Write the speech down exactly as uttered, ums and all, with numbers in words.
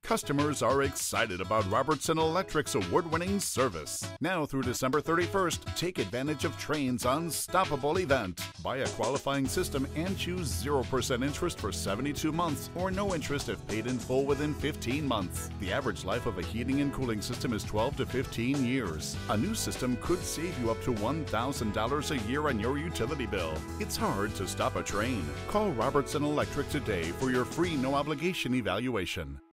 Customers are excited about Robertson Electric's award-winning service. Now through December thirty-first, take advantage of Trane's unstoppable event. Buy a qualifying system and choose zero percent interest for seventy-two months or no interest if paid in full within fifteen months. The average life of a heating and cooling system is twelve to fifteen years. A new system could save you up to one thousand dollars a year on your utility bill. It's hard to stop a Trane. Call Robertson Electric today for your free no-obligation evaluation.